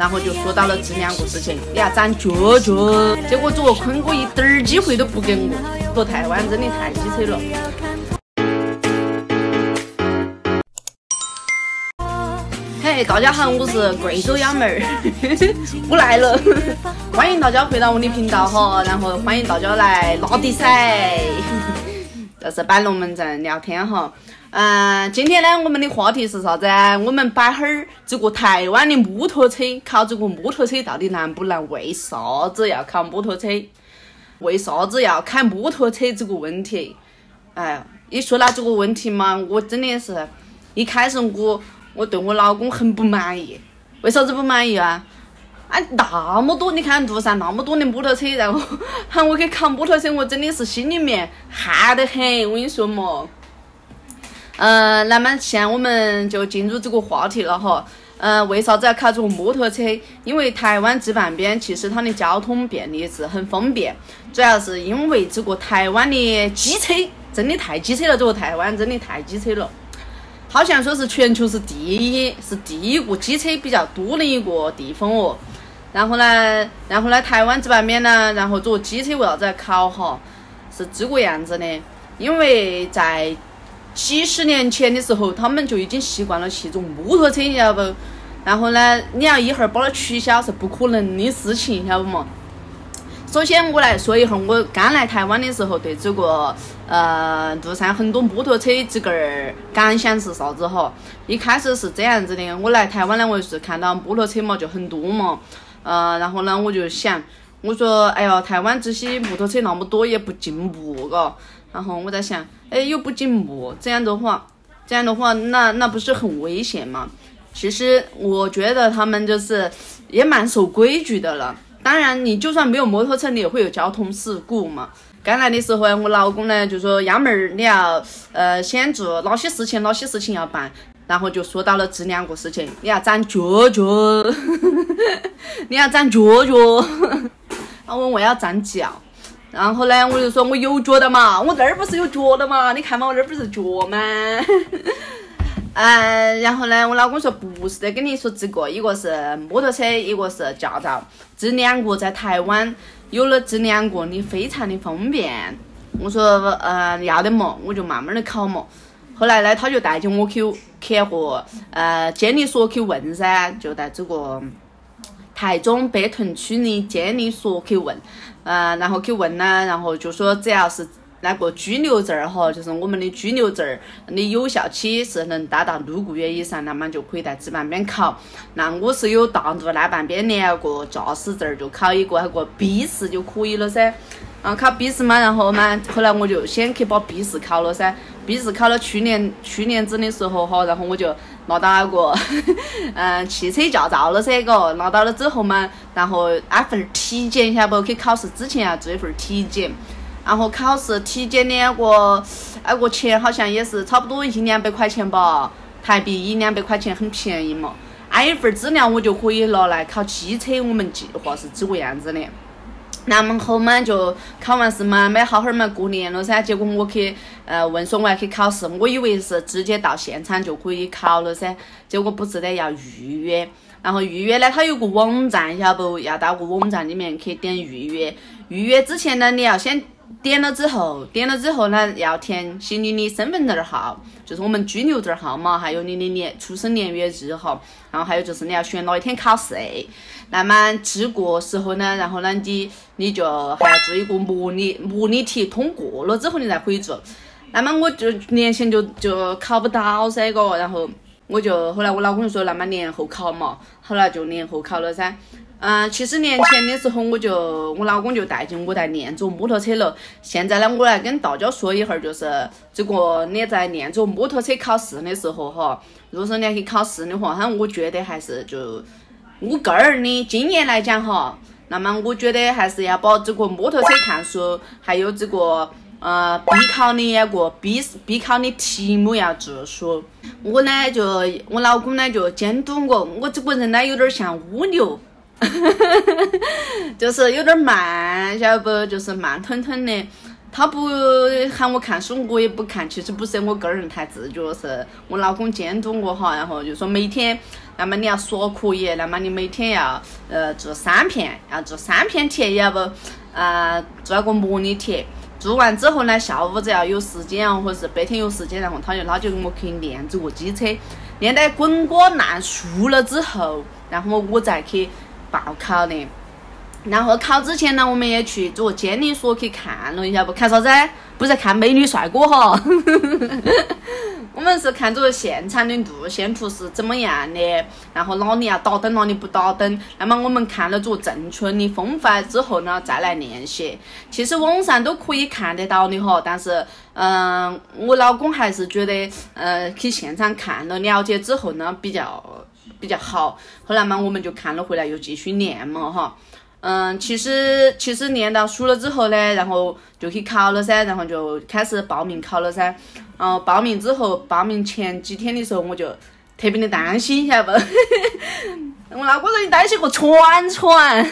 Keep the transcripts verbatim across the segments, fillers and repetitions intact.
然后就说到了这两个事情，你要长脚脚。结果这个坤哥一点儿机会都不给我，说台湾真的太机车了。嘿，大家好，我是贵州幺妹儿，我来了，欢迎大家回到我的频道哈，然后欢迎大家来拉迪赛，这是摆龙门阵聊天哈。嗯、呃，今天呢，我们的话题是啥子？我们摆会儿这个台湾的摩托车，考这个摩托车到底难不难？为啥子要考摩托车？为啥子要开摩托车这个问题？哎呀，一说到这个问题嘛，我真的是一开始我我对我老公很不满意。为啥子不满意啊？啊，那么多，你看路上那么多的摩托车，然后喊我去考摩托车，我真的是心里面寒得很。我跟你说嘛。呃，那么现在我们就进入这个话题了哈。呃，为啥子要考这个摩托车？因为台湾直板边其实它的交通便利是很方便，主要是因为这个台湾的机车真的太机车了，这个台湾真的太机车了，好像说是全球是第一，是第一个机车比较多的一个地方哦。然后呢，然后呢，台湾直板边呢，然后这个机车为啥子要考哈？是这个样子的，因为在几十年前的时候，他们就已经习惯了骑这种摩托车，晓得不？然后呢，你要一会儿把它取消是不可能的事情，晓得不嘛？首先我来说一会儿，我刚来台湾的时候对这个呃路上很多摩托车这个感想是啥子哈？一开始是这样子的，我来台湾呢，我是看到摩托车嘛就很多嘛，呃，然后呢我就想，我说哎呀，台湾这些摩托车那么多也不进步嘎。然后我在想，哎，又不进步，这样的话，这样的话，那那不是很危险吗？其实我觉得他们就是也蛮守规矩的了。当然，你就算没有摩托车，你也会有交通事故嘛。刚来的时候，我老公呢就说：“幺妹儿，你要呃先做哪些事情，哪些事情要办。”然后就说到了这两个事情，你要长脚脚，你要长脚脚。然后我要长脚。然后呢，我就说我有脚的嘛，我这儿不是有脚的嘛，你看嘛，我这儿不是脚吗？呃，然后呢，我老公说不是的，跟你说这个，一个是摩托车，一个是驾照，这两个在台湾有了这两个，你非常的方便。我说呃要的嘛，我就慢慢的考嘛。后来呢，他就带着我去去个呃监理所去问噻，就在这个台中北屯区的监理所去问。呃，然后去问呢，然后就说只要是那个居留证儿哈，就是我们的居留证儿的有效期是能达到六个月以上，那么就可以在直板边考。那我是有大陆那半边的那个驾驶证儿，就考一个那个笔试就可以了噻。啊，考笔试嘛，然后嘛，后来我就先去把笔试考了噻。笔试考了去年去年子的时候哈，然后我就拿到那个嗯汽车驾照了噻，个拿到了之后嘛，然后那份体检晓得不？去考试之前要做一份体检，然后考试体检的那个那个钱好像也是差不多一两百块钱吧，台币一两百块钱很便宜嘛。那一份资料我就可以拿来考机车，我们计划是这个样子的。那么后嘛就考完试嘛，没好好嘛过年了噻，结果我去呃问说我要去考试，我以为是直接到现场就可以考了噻，结果不是的，要预约。然后预约呢，它有个网站，晓得不？要到个网站里面去点预约。预约之前呢，你要先点了之后，点了之后呢，要填写你的身份证号，就是我们居留证号嘛，还有你的年出生年月日哈，然后还有就是你要选哪一天考试。那么这个时候呢，然后呢，你你就还要做一个模拟模拟题，通过了之后你才可以做。那么我就年前就就考不到噻个，然后我就后来我老公就说，那么年后考嘛，后来就年后考了噻。嗯、呃，其实年前的时候我就我老公就带着我在练着摩托车了。现在呢，我来跟大家说一会儿，就是这个你在练着摩托车考试的时候哈，如果说你要去考试的话，哈，我觉得还是就我个人的经验来讲哈，那么我觉得还是要把这个摩托车看书，还有这个呃必考的那个必必考的题目要做熟。我呢就我老公呢就监督我，我这个人呢有点像乌牛。就是有点慢，晓得不？就是慢吞吞的。 他不喊我看书，我也不看。其实不是我个人太自觉，是我老公监督我哈。然后就说每天，那么你要说可以，那么你每天要呃做三篇，要做三篇题，要不呃做那个模拟题。做完之后呢，下午只要有时间啊，或者是白天有时间，然后他就他就给我可以练这个机车，练得滚瓜烂熟了之后，然后我再去报考的。然后考之前呢，我们也去这个监理所去看了一下，不看啥子？不是看美女帅哥哈，我们是看这个现场的路线图是怎么样的，然后哪里要打灯，哪里不打灯。那么我们看了这个正确的风范之后呢，再来练习。其实网上都可以看得到的哈，但是嗯、呃，我老公还是觉得呃去现场看了了解之后呢比较比较好。后来嘛，我们就看了回来又继续练嘛哈。嗯，其实其实练到熟了之后呢，然后就去考了噻，然后就开始报名考了噻。然后报名之后，报名前几天的时候，我就特别的担心，晓得不？我老公说你担心个船船。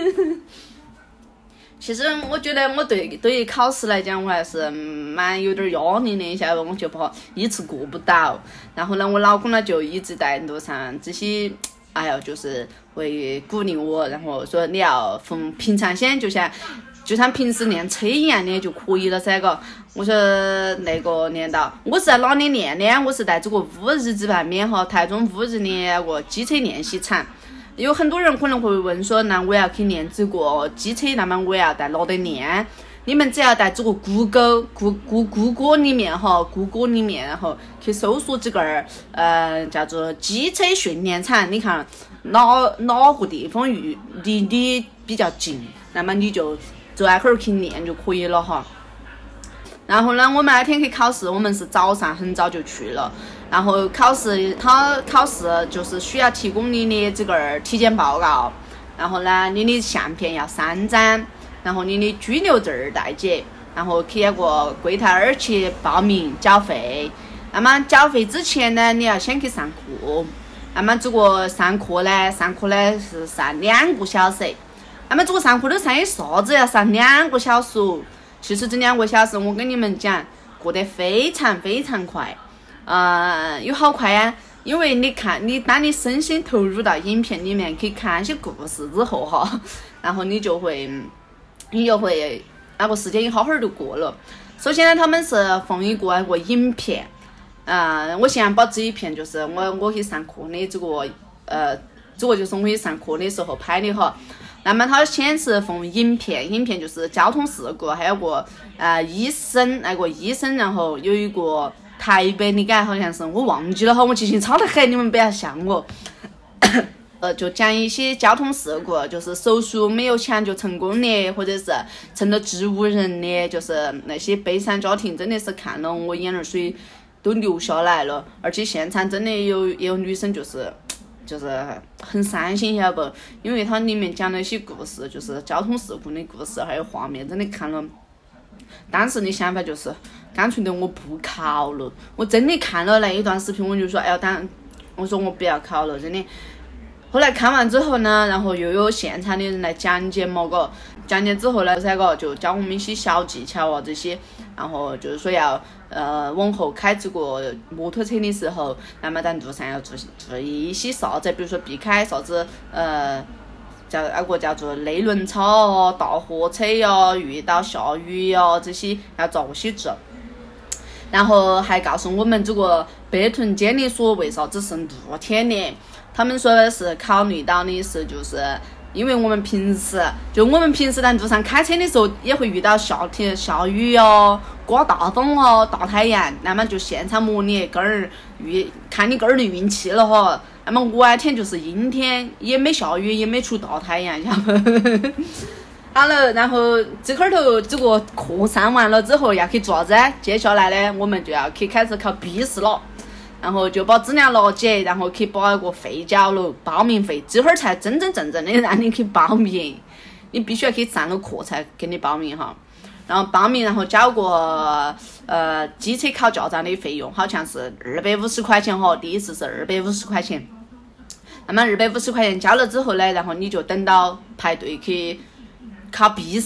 其实我觉得我对对于考试来讲，我还是蛮有点压力的，晓得不？我就怕一次过不到。然后呢，我老公呢就一直在路上这些。哎呀，就是会鼓励我，然后说你要从平常心，就像就像平时练车一样的就可以了噻个。我说那个练到，我是在哪里练的？我是在这个乌日这旁边哈，台中乌日的那个机车练习场。有很多人可能会问说，那我要去练这个机车，那么我要在哪里练？你们只要在这个谷歌、谷谷谷歌里面哈，谷歌里面然后去搜索这个儿呃叫做机车训练场，你看哪哪个地方离离你比较近，那么你就走那会儿去练就可以了哈。然后呢，我们那天去考试，我们是早上很早就去了。然后考试，他考试就是需要提供你的这个儿体检报告，然后呢，你的相片要三张。然后你的居留证儿带起，然后去那个柜台儿去报名缴费。那么缴费之前呢，你要先去上课。那么这个上课呢，上课呢是上两个小时。那么这个上课都上些啥子？要上两个小时。其实这两个小时，我跟你们讲，过得非常非常快。呃，有好快呀、啊？因为你看，你当你身心投入到影片里面去看一些故事之后哈，然后你就会。你就会那个时间一好会儿就过了。首先呢，他们是放一个那个影片，呃，我现在把这一片就是我我去上课的这个呃，这个就是我去上课的时候拍的哈。那么它先是放影片，影片就是交通事故，还有个呃医生那个医生，然后有一个台北的感好像是我忘记了哈，我记性差得很，你们不要笑我。呃，就讲一些交通事故，就是手术没有抢救成功的，或者是成了植物人的，就是那些悲惨家庭，真的是看了我眼泪水都流下来了。而且现场真的有也有女生就是就是很伤心，晓得不？因为它里面讲了一些故事，就是交通事故的故事，还有画面，真的看了。当时的想法就是，干脆的我不考了。我真的看了那一段视频，我就说，哎呀，当我说我不要考了，真的。后来看完之后呢，然后又有现场的人来讲解嘛个，讲解之后呢，噻个就教我们一些小技巧啊这些，然后就是说要呃往后开这个摩托车的时候，那么在路上要注注意一些啥子，比如说避开啥子呃叫那个叫做内轮差哦、大货车呀、遇到下雨呀这些要咋些做。然后还告诉我们这个北屯监理所为啥子是露天的。他们说的是考虑到的是，就是因为我们平时就我们平时在路上开车的时候，也会遇到下天下雨哦、刮大风哦、大太阳，那么就现场模拟个儿运，看你个儿的运气了哈。那么我那天就是阴天，也没下雨，也没出大太阳，晓得。好了，然后这块头这个课上完了之后要去做啥子？接下来呢，我们就要去开始考笔试了。然后就把资料拿起，然后去把那个费交了，报名费，这会儿才真真正正的让你去报名，你必须要去上了课才给你报名哈。然后报名，然后交个呃机车考驾照的费用，好像是二百五十块钱哈，第一次是二百五十块钱。那么二百五十块钱交了之后呢，然后你就等到排队去考笔试。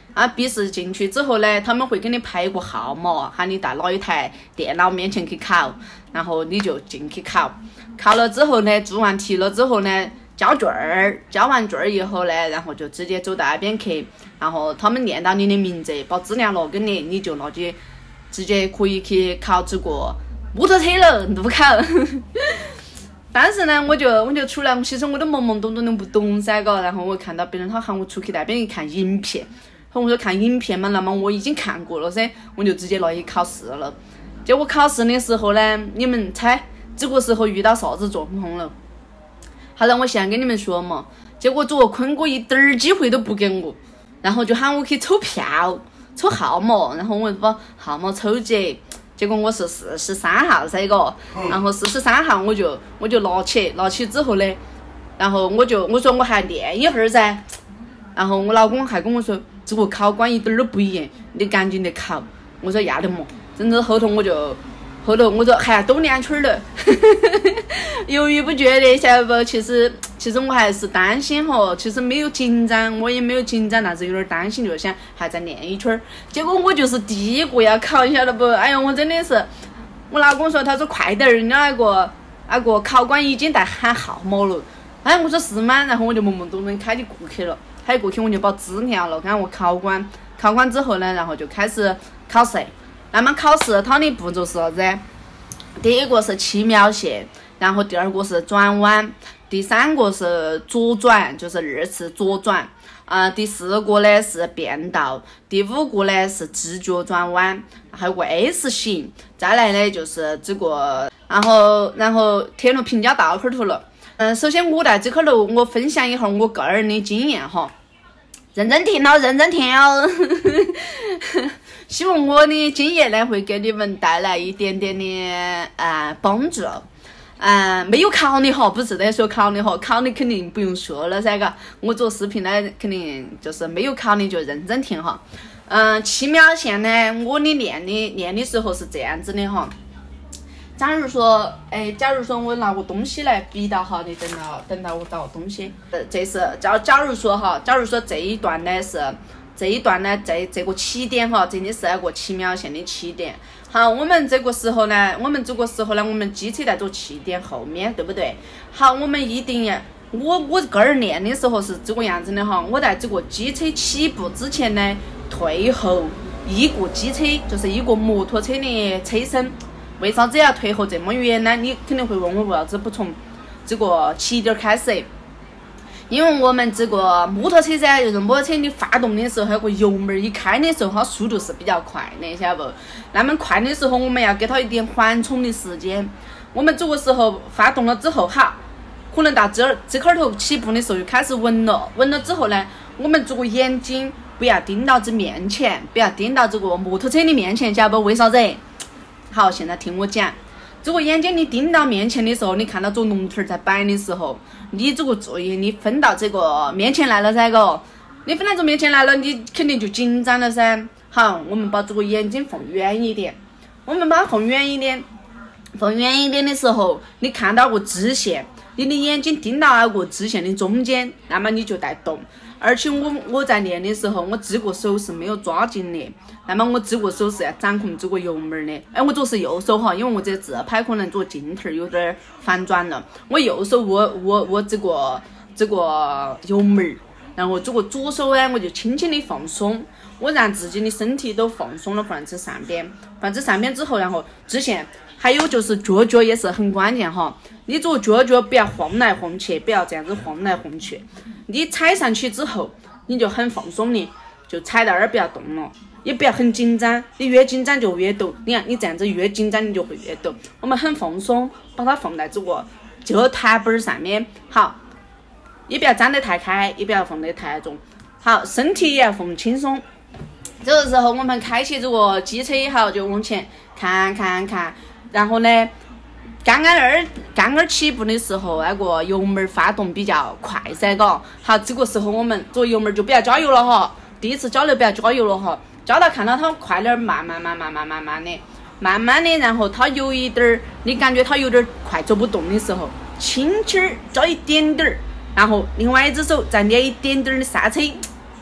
啊，笔试进去之后呢，他们会给你排个号码，喊你到哪一台电脑面前去考，然后你就进去考。考了之后呢，做完题了之后呢，交卷儿，交完卷儿以后呢，然后就直接走到那边去，然后他们念到你的名字，把资料拿给你，你就拿去直接可以去考这个摩托车了，路考。当时呢，我就我就出来，其实我都懵懵懂懂的不懂噻，嘎。然后我看到别人他喊我出去那边看影片，和我说看影片嘛，那么我已经看过了噻，我就直接来去考试了。结果考试的时候呢，你们猜这个时候遇到啥子状况了？好了，我现在跟你们说嘛。结果这个坤哥一点儿机会都不给我，然后就喊我去抽票、抽号码，然后我就把号码抽起。结果我是四十三号噻个，然后四十三号我就我就拿起，拿起之后呢，然后我就我说我还练一会儿噻，然后我老公还跟我说这个考官一点都不严，你赶紧的考。我说要得嘛，真的后头我就后头我说还多两圈了，犹豫不决的，晓得不？其实其实我还是担心哈，其实没有紧张，我也没有紧张，但是有点担心，就想还再练一圈儿。结果我就是第一个要考，你晓得不？哎呀，我真的是，我老公说，他说快点儿，人家那个那个考官已经在喊号码了。哎，我说是吗？然后我就懵懵懂懂开就过去了，开过去我就把资料了，跟我考官，考官之后呢，然后就开始考试。那么考试它的步骤是啥子？第一个是七秒线，然后第二个是转弯，第三个是左转，就是二次左转，啊、呃，第四个呢是变道，第五个呢是直角转弯，还有个 S 型，再来呢就是这个，然后然后铁路平交道口头了。嗯、呃，首先我在这块头我分享一下我个人的经验哈，认真听哦，认真听哦。希望我的经验呢会给你们带来一点点的呃帮助。嗯、呃，没有考你哈，不是在说考你哈，考你肯定不用说了噻，嘎。我做视频呢，肯定就是没有考你就认真听哈。嗯、呃，七秒线呢，我的练的练的时候是这样子的哈。假如说，哎，假如说我拿个东西来比到哈，你等到等到我找个东西。呃，这是假假如说哈，假如说这一段呢是。这一段呢，在这个起点哈，这里是那个七秒线的起点。好，我们这个时候呢，我们这个时候呢，我们机车在这起点后面，对不对？好，我们一定要，我我个人练的时候是这个样子的哈。我在这个机车起步之前呢，退后一个机车，就是一个摩托车的车身。为啥子要退后这么远呢？你肯定会问我为啥子不从这个起点开始？因为我们这个摩托车噻，就是摩托车你发动的时候，还有个油门一开的时候，它速度是比较快的，晓得不？那么快的时候，我们要给它一点缓冲的时间。我们这个时候发动了之后，哈，可能到这儿这块头起步的时候就开始稳了，稳了之后呢，我们这个眼睛不要盯到这面前，不要盯到这个摩托车的面前，晓得不？为啥子？好，现在听我讲。这个眼睛你盯到面前的时候，你看到这个龙头在摆的时候，你这个注意你分到这个面前来了噻个，你分到这面前来了，你肯定就紧张了噻。好，我们把这个眼睛放远一点，我们把它放远一点，放远一点的时候，你看到个支线，你的眼睛盯到那个支线的中间，那么你就在动。而且我我在练的时候，我这个手是没有抓紧的，那么我这个手是要掌控这个油门的。哎，我这是右手哈，因为我这自拍可能这个镜头有点反转了，我右手握握握这个这个油门，然后这个左手呢，我就轻轻的放松，我让自己的身体都放松了，放在上边，放在上边之后，然后支线。还有就是脚脚也是很关键哈，你这个脚脚不要晃来晃去，不要这样子晃来晃去。你踩上去之后，你就很放松的，就踩到那儿不要动了，也不要很紧张，你越紧张就越抖。你看你这样子越紧张，你就会越抖。我们很放松，把它放在这个这个踏板上面，好，也不要张得太开，也不要放得太重，好，身体也要放轻松。这个时候我们开启这个机车也好，就往前看看看。然后呢，刚刚二刚刚起步的时候，那个油门发动比较快噻，嘎。好，这个时候我们这个油门就不要加油了哈，第一次加油不要加油了哈，加到看到它快点，慢慢慢慢慢慢慢的，慢慢的，然后它有一点儿，你感觉它有点快走不动的时候，轻轻加一点点儿，然后另外一只手再捏一点点的刹车，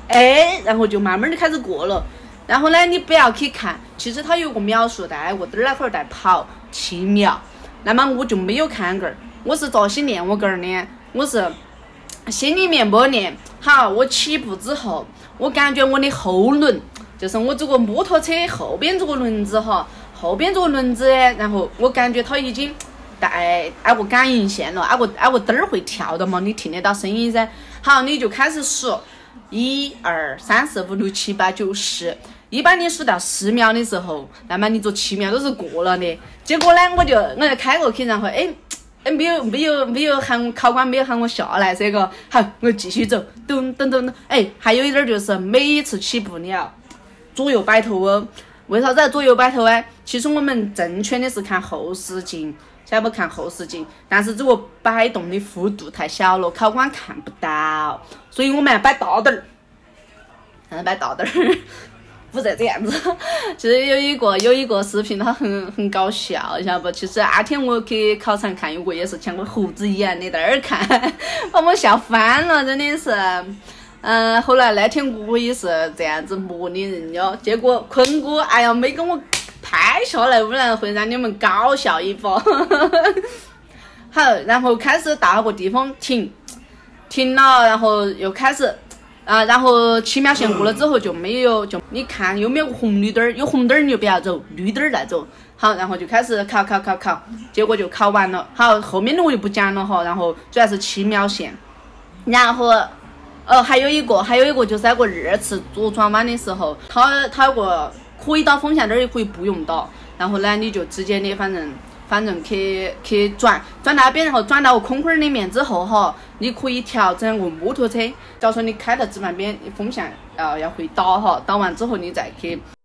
哎，然后就慢慢的开始过了。然后呢，你不要去看，其实它有个秒数带，我这儿那会儿在跑七秒，那么我就没有看个儿，我是咋些练我个儿呢？我是心里面默念，好，我起步之后，我感觉我的后轮，就是我这个摩托车后边这个轮子哈，后边这个轮子，然后我感觉它已经带那个感应线了，那个那个灯儿会跳的嘛，你听得到声音噻。好，你就开始数，一二三四五六七八九十。一般你数到十秒的时候，那么你做七秒都是过了的。结果呢，我就我就开过去，然后哎哎没有没有没有喊考官没有喊我下来这个，好，我继续走，咚咚咚咚。哎，还有一点就是每一次起步你要左右摆头哦。为啥子要左右摆头呢？其实我们正确的是看后视镜，晓不看后视镜，但是这个摆动的幅度太小了，考官看不到，所以我们要摆大点儿，嗯，摆大点儿。不是这样子，其实有一个有一个视频，它很很搞笑，晓得不？其实那天我去考场看，有个也是像个猴子一样的在那儿看，把我笑翻了，真的是。嗯、呃，后来那天我也是这样子模拟人家，结果坤哥哎呀没跟我拍下来，不然会让你们搞笑一波。好，然后开始到那个地方停，停了，然后又开始。啊，然后七秒线过了之后就没有，就你看有没有红绿灯儿？有红灯儿你就不要走，绿灯儿再走。好，然后就开始考考考考，结果就考完了。好，后面的我就不讲了哈。然后主要是七秒线，然后呃还有一个还有一个就是那个二次左转弯的时候，它它有个可以打风向灯也可以不用打，然后呢你就直接的反正。反正去去转转那边，然后转到空块里面之后哈，你可以调整个摩托车。假如说你开到直半边，风向呃要会打哈，打完之后你再去